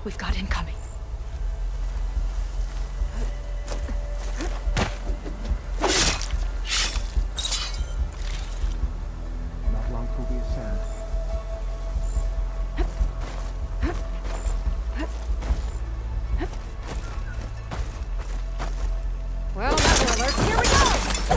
We've got incoming. Not long till we ascend. Well, Nether alert, here we go!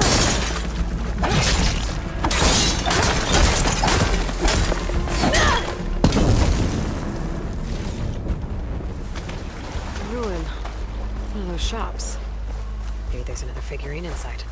Ruin. One of those shops. Maybe there's another figurine inside.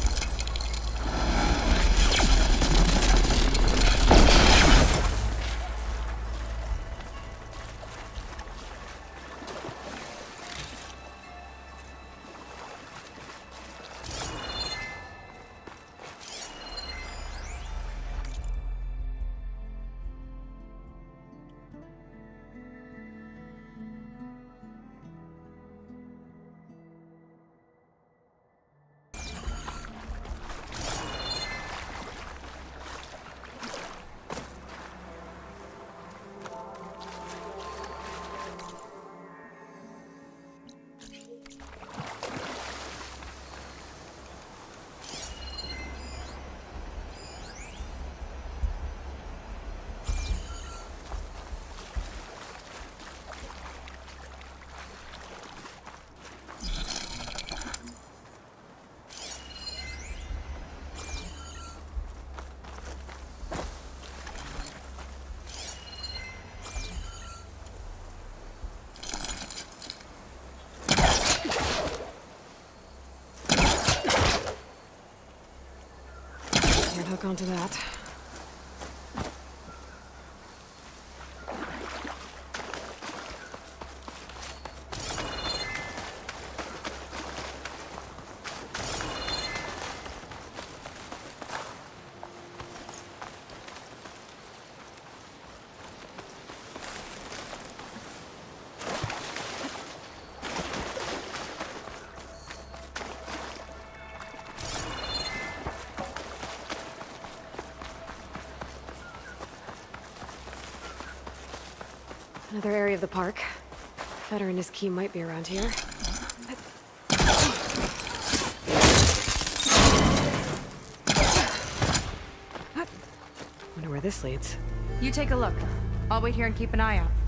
Can't hook onto that. Another area of the park. Fetter and his key might be around here. Wonder where this leads. You take a look. I'll wait here and keep an eye out.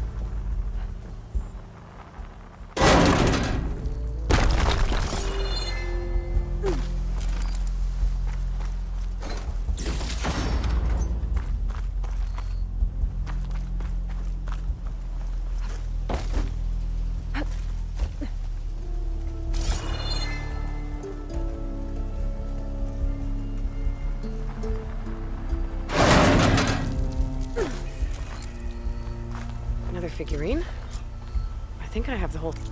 Another figurine? I think I have the whole...